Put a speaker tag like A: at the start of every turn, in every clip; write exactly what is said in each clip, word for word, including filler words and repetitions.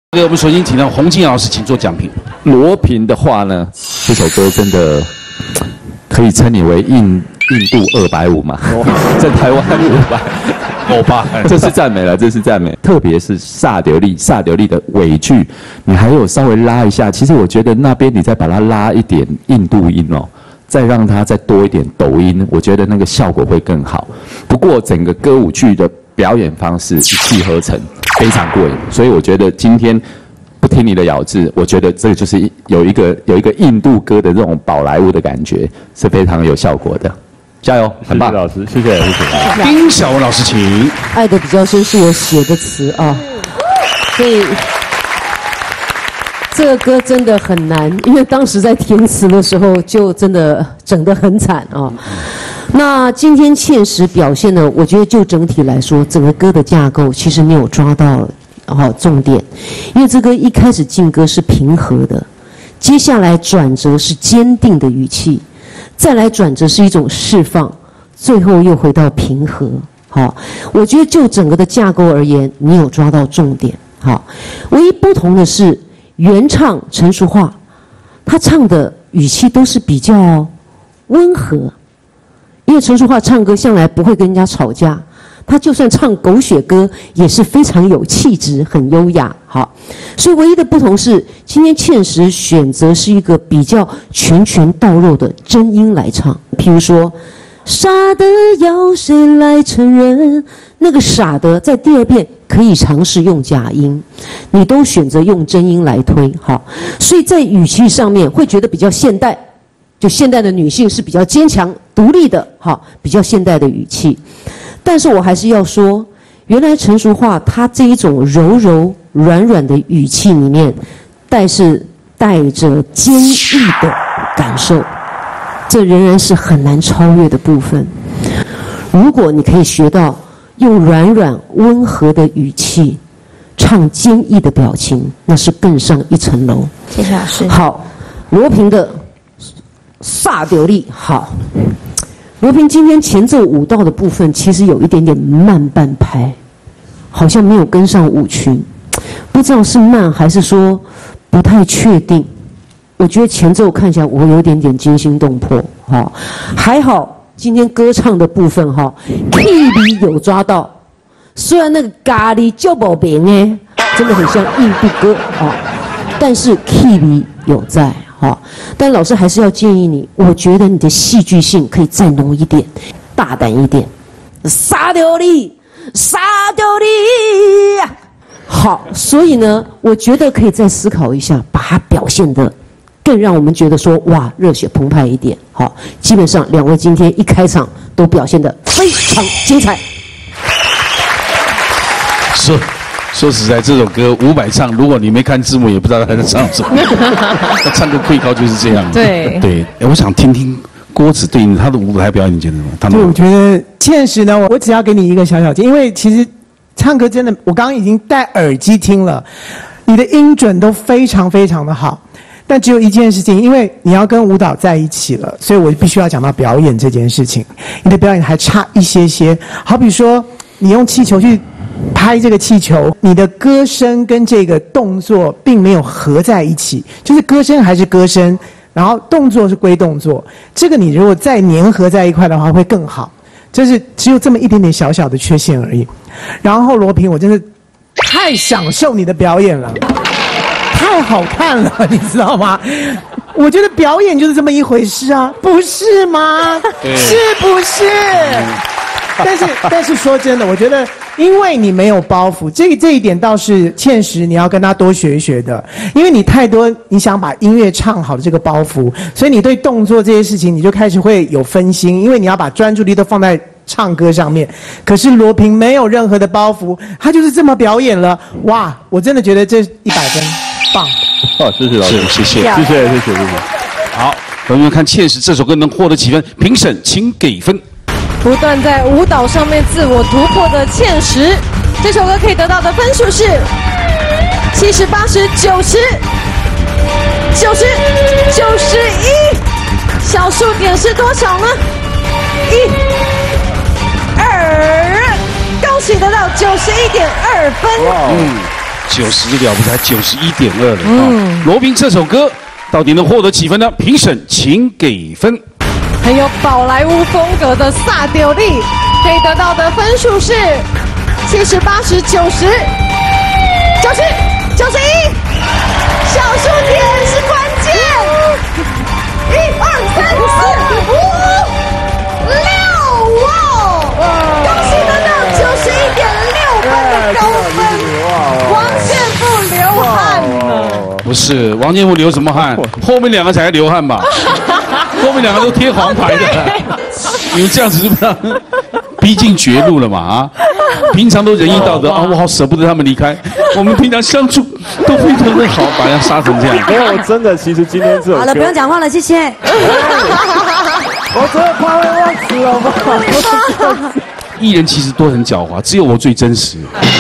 A: 我们首先请到洪金老师，请做讲评。
B: 罗平的话呢，这首歌真的可以称你为印印度二百五嘛，在台湾五百，欧巴，这是赞美了，这是赞美。特别是萨德利，萨德利的尾句，你还有稍微拉一下。其实我觉得那边你再把它拉一点印度音哦，再让它再多一点抖音，我觉得那个效果会更好。不过整个歌舞剧的表演方式一气呵成。 非常过瘾，所以我觉得今天不听你的咬字，我觉得这个就是有一个有一个印度歌的这种宝莱坞的感觉，是非常有效果的。加油，很棒，
C: 谢谢老师，谢谢，谢谢。
A: 丁小文老师，请。
D: 爱的比较深是我写的词啊，所以这个歌真的很难，因为当时在填词的时候就真的整得很惨啊。 那今天倩石表现呢？我觉得就整体来说，整个歌的架构其实没有抓到哦重点，因为这歌一开始进歌是平和的，接下来转折是坚定的语气，再来转折是一种释放，最后又回到平和。好，我觉得就整个的架构而言，你有抓到重点。好，唯一不同的是原唱陈淑桦，他唱的语气都是比较温和。 因为陈淑桦唱歌向来不会跟人家吵架，他就算唱狗血歌也是非常有气质、很优雅。好，所以唯一的不同是，今天倩石选择是一个比较拳拳到肉的真音来唱。譬如说，傻的要谁来承认？那个傻的在第二遍可以尝试用假音，你都选择用真音来推。好，所以在语气上面会觉得比较现代。 就现代的女性是比较坚强、独立的，哈，比较现代的语气。但是我还是要说，原来陈淑桦她这一种柔柔软软的语气里面，带是带着坚毅的感受，这仍然是很难超越的部分。如果你可以学到用软软温和的语气唱坚毅的表情，那是更上一层楼。
E: 谢谢老师。
D: 好，罗平的。 萨德利好，罗平今天前奏舞蹈的部分其实有一点点慢半拍，好像没有跟上舞群，不知道是慢还是说不太确定。我觉得前奏看起来我有一点点惊心动魄，哈，还好今天歌唱的部分哈 ，key 里有抓到，虽然那个咖喱就不平哎，真的很像印度歌啊，但是 key 里有在。 好，但老师还是要建议你，我觉得你的戏剧性可以再浓一点，大胆一点。沙丢利，沙丢利。好，所以呢，我觉得可以再思考一下，把它表现得更让我们觉得说哇，热血澎湃一点。好，基本上两位今天一开场都表现得非常精彩。
A: 是。 说实在，这首歌伍佰唱，如果你没看字幕，也不知道他在唱什么。他唱歌会高就是这样。
E: 对
A: 对，哎，我想听听郭子对应他的舞台表演，你觉得怎么？他
F: 对，我觉得倩石呢，我只要给你一个小小建议，因为其实唱歌真的，我刚刚已经戴耳机听了，你的音准都非常非常的好，但只有一件事情，因为你要跟舞蹈在一起了，所以我必须要讲到表演这件事情，你的表演还差一些些。好比说，你用气球去。 拍这个气球，你的歌声跟这个动作并没有合在一起，就是歌声还是歌声，然后动作是归动作。这个你如果再粘合在一块的话，会更好。就是只有这么一点点小小的缺陷而已。然后罗平，我真的太享受你的表演了，太好看了，你知道吗？我觉得表演就是这么一回事啊，不是吗？是不是？但是，但是说真的，我觉得，因为你没有包袱，这这一点倒是倩石你要跟他多学一学的。因为你太多你想把音乐唱好的这个包袱，所以你对动作这些事情你就开始会有分心，因为你要把专注力都放在唱歌上面。可是罗平没有任何的包袱，他就是这么表演了，哇！我真的觉得这一百分，棒！
C: 好，谢谢老师，
A: 谢谢，
C: 谢谢，谢谢，谢谢。
A: 好，朋友们看倩石这首歌能获得几分？评审请给分。
E: 不断在舞蹈上面自我突破的倩石，这首歌可以得到的分数是七十、八十、九十、九十、九十一，小数点是多少呢？一、二，恭喜得到九十一点二分。
A: 嗯， 九十了不起，才九十一点二了啊！罗宾这首歌到底能获得几分呢？评审请给分。
E: 很有宝莱坞风格的萨丢利，可以得到的分数是七十、八十、九十、九十、九十一。小数点是关键，一二三四五六，哇！恭喜得到九十一点六分的高分，王建富流汗。
A: 不是王建富流什么汗？后面两个才流汗吧？后面两个都贴黄牌的，你们这样子是不是逼近绝路了嘛？啊，平常都仁义道德啊，我好舍不得他们离开。我们平常相处都非常的好，把人杀成这样。
C: 没有，真的，其实今天这首歌
G: 好了，不用讲话了，谢谢。
C: 我真的快会忘词了吧？
A: 艺人其实都很狡猾，只有我最真实。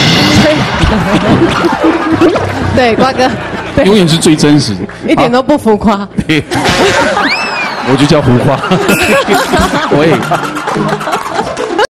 E: 对，瓜哥，
A: 永远是最真实的，
E: 一点都不浮夸。
A: 我就叫胡花。喂。